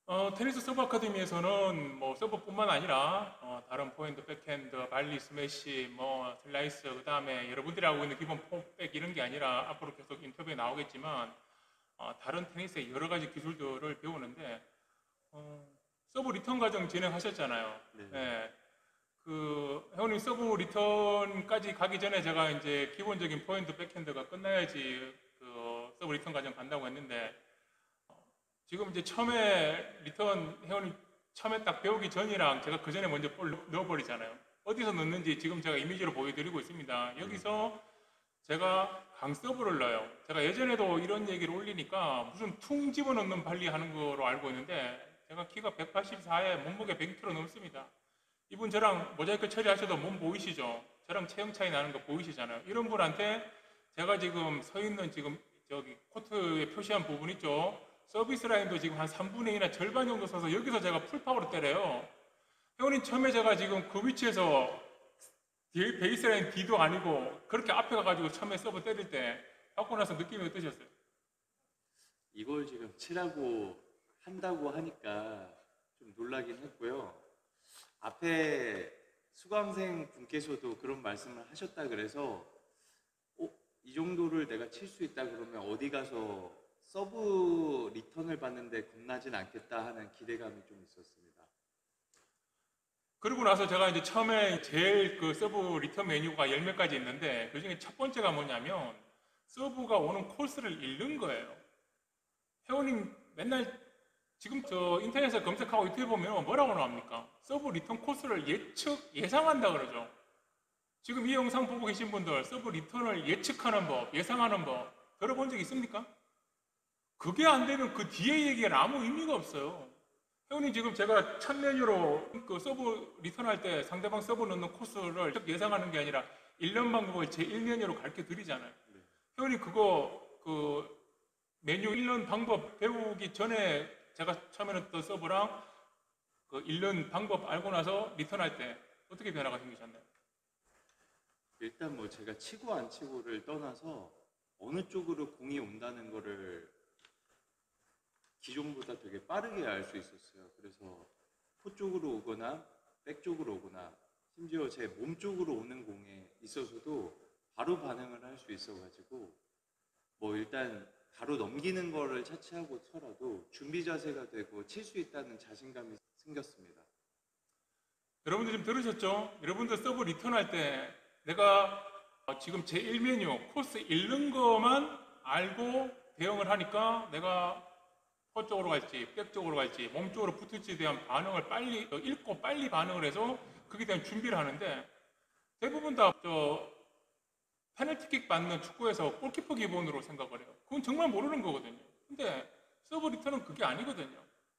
테니스 서브 아카데미에서는 뭐 서브뿐만 아니라 다른 포핸드, 백핸드, 발리, 스매시, 뭐 슬라이스, 그 다음에 여러분들이 알고 있는 기본 폼백 이런 게 아니라 앞으로 계속 인터뷰에 나오겠지만 다른 테니스의 여러 가지 기술들을 배우는데 서브 리턴 과정 진행하셨잖아요. 네. 네. 그 회원님 서브 리턴까지 가기 전에 제가 이제 기본적인 포핸드, 백핸드가 끝나야지 그 서브 리턴 과정 간다고 했는데 지금 이제 처음에 리턴 회원님 처음에 딱 배우기 전이랑 제가 그 전에 먼저 볼 넣어버리잖아요. 어디서 넣는지 지금 제가 이미지로 보여드리고 있습니다. 네. 여기서 제가 강 서브를 넣어요. 제가 예전에도 이런 얘기를 올리니까 무슨 퉁 집어넣는 발리 하는 거로 알고 있는데 제가 키가 184에 몸무게 100kg 넘습니다. 이분 저랑 모자이크 처리하셔도 몸 보이시죠? 저랑 체형 차이 나는 거 보이시잖아요. 이런 분한테 제가 지금 서 있는 지금 저기 코트에 표시한 부분 있죠? 서비스 라인도 지금 한 3분의 1이나 절반 정도 서서 여기서 제가 풀파워로 때려요. 회원님 처음에 제가 지금 그 위치에서 베이스라인 D도 아니고 그렇게 앞에 가가지고 처음에 서브 때릴 때 받고 나서 느낌이 어떠셨어요? 이걸 지금 치라고 한다고 하니까 좀 놀라긴 했고요. 앞에 수강생 분께서도 그런 말씀을 하셨다 그래서 이 정도를 내가 칠 수 있다 그러면 어디 가서 서브 리턴을 받는데 겁나진 않겠다 하는 기대감이 좀 있었습니다. 그러고 나서 제가 이제 처음에 제일 그 서브 리턴 메뉴가 10몇 가지 있는데 그 중에 첫 번째가 뭐냐면 서브가 오는 코스를 잃는 거예요. 회원님 맨날 지금 저 인터넷에 검색하고 유튜브에 보면 뭐라고 나옵니까? 서브 리턴 코스를 예상한다 그러죠. 지금 이 영상 보고 계신 분들 서브 리턴을 예측하는 법, 예상하는 법 들어본 적 있습니까? 그게 안 되면 그 뒤에 얘기는 아무 의미가 없어요. 회원님 지금 제가 첫 메뉴로 그 서브 리턴할 때 상대방 서브 넣는 코스를 예상하는 게 아니라 1년 방법을 제 1메뉴로 가르쳐 드리잖아요. 네. 회원님 그거 그 메뉴 1년 방법 배우기 전에 제가 처음에 넣었던 서브랑 그 1년 방법 알고 나서 리턴할 때 어떻게 변화가 생기셨나요? 일단 뭐 제가 치고 안 치고를 떠나서 어느 쪽으로 공이 온다는 거를 기존보다 되게 빠르게 알 수 있었어요. 그래서 포 쪽으로 오거나 백 쪽으로 오거나 심지어 제 몸 쪽으로 오는 공에 있어서도 바로 반응을 할 수 있어가지고 뭐 일단 바로 넘기는 거를 차치하고 쳐라도 준비 자세가 되고 칠 수 있다는 자신감이 생겼습니다. 여러분들 지금 들으셨죠? 여러분들 서브 리턴할 때 내가 지금 제 1메뉴 코스 잃는 것만 알고 대응을 하니까 내가 포 쪽으로 갈지 백 쪽으로 갈지 몸 쪽으로 붙을지에 대한 반응을 빨리 읽고 빨리 반응을 해서 그에 대한 준비를 하는데 대부분 다저 페널티킥 받는 축구에서 골키퍼 기본으로 생각을 해요. 그건 정말 모르는 거거든요. 근데 서브 리턴은 그게 아니거든요.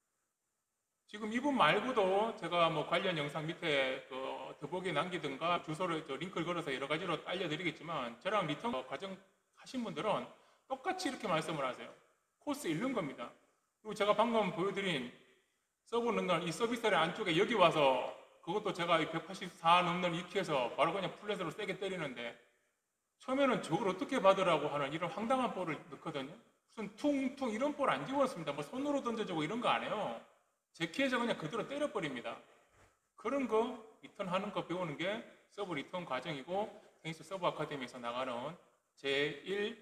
지금 이분 말고도 제가 뭐 관련 영상 밑에 그 더보기에 남기든가 주소를 링크를 걸어서 여러 가지로 알려드리겠지만 저랑 리턴 과정 하신 분들은 똑같이 이렇게 말씀을 하세요. 코스 잃는 겁니다. 그리고 제가 방금 보여드린 서브 넣는 이 서비스의 안쪽에 여기 와서 그것도 제가 184 넘는 이 키에서 바로 그냥 플랫으로 세게 때리는데 처음에는 저걸 어떻게 받으라고 하는 이런 황당한 볼을 넣거든요. 무슨 퉁퉁 이런 볼 안 집었습니다. 뭐 손으로 던져주고 이런 거 안 해요. 제 키에서 그냥 그대로 때려버립니다. 그런 거 리턴하는 거 배우는 게 서브 리턴 과정이고 테니스 서브 아카데미에서 나가는 제1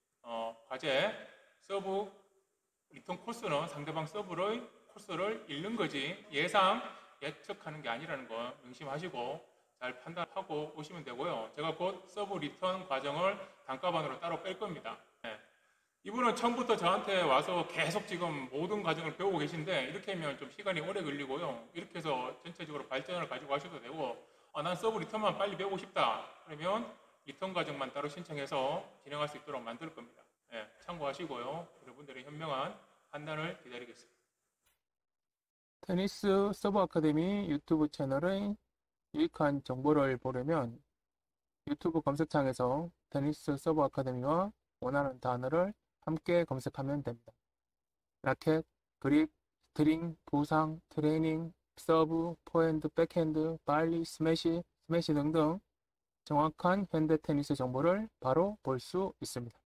과제 서브 리턴 코스는 상대방 서브의 코스를 읽는 거지 예측하는 게 아니라는 거 명심하시고 잘 판단하고 오시면 되고요. 제가 곧 서브 리턴 과정을 단과반으로 따로 뺄 겁니다. 네. 이분은 처음부터 저한테 와서 계속 지금 모든 과정을 배우고 계신데 이렇게 하면 좀 시간이 오래 걸리고요. 이렇게 해서 전체적으로 발전을 가지고 가셔도 되고 난 서브 리턴만 빨리 배우고 싶다. 그러면 리턴 과정만 따로 신청해서 진행할 수 있도록 만들 겁니다. 네, 참고하시고요. 여러분들의 현명한 판단을 기다리겠습니다. 테니스 서브 아카데미 유튜브 채널의 유익한 정보를 보려면 유튜브 검색창에서 테니스 서브 아카데미와 원하는 단어를 함께 검색하면 됩니다. 라켓, 그립, 스트링, 부상, 트레이닝, 서브, 포핸드, 백핸드, 발리, 스매시 등등 정확한 현대 테니스 정보를 바로 볼 수 있습니다.